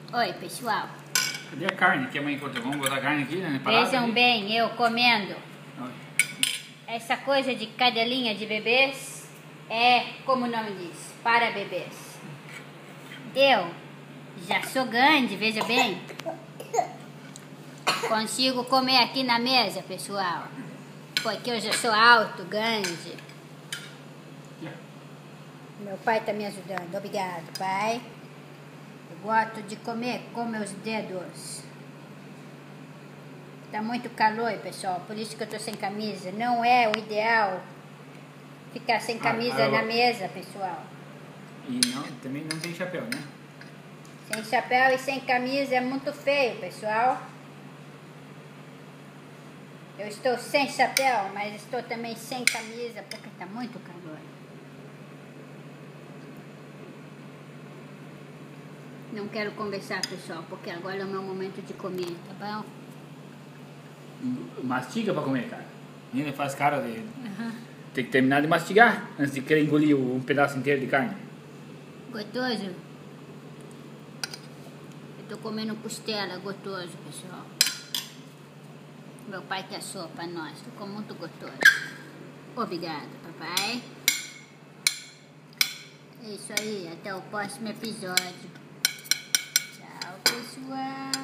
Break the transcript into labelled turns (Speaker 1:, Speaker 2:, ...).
Speaker 1: Oi, pessoal.
Speaker 2: Cadê a carne que a mãe cortou? Vamos botar a carne aqui, né?
Speaker 1: Vejam bem, eu comendo.
Speaker 2: Oi.
Speaker 1: Essa coisa de cadelinha de bebês é, como o nome diz, para bebês. Eu já sou grande, veja bem. Consigo comer aqui na mesa, pessoal. Porque eu já sou alto, grande. Meu pai está me ajudando. Obrigado, pai. Eu gosto de comer com meus dedos. Tá muito calor, pessoal. Por isso que eu tô sem camisa. Não é o ideal ficar sem camisa na mesa, pessoal.
Speaker 2: E não, também não tem chapéu, né?
Speaker 1: Sem chapéu e sem camisa é muito feio, pessoal. Eu estou sem chapéu, mas estou também sem camisa porque tá muito calor. Não quero conversar, pessoal, porque agora é o meu momento de comer, tá bom?
Speaker 2: Mastiga pra comer, cara. Ainda faz cara de... Tem que terminar de mastigar antes de querer engolir um pedaço inteiro de carne.
Speaker 1: Gostoso? Eu tô comendo costela, gostoso, pessoal. Meu pai que assou pra nós, ficou muito gostoso. Obrigada, papai. É isso aí, até o próximo episódio. Tchau, pessoal.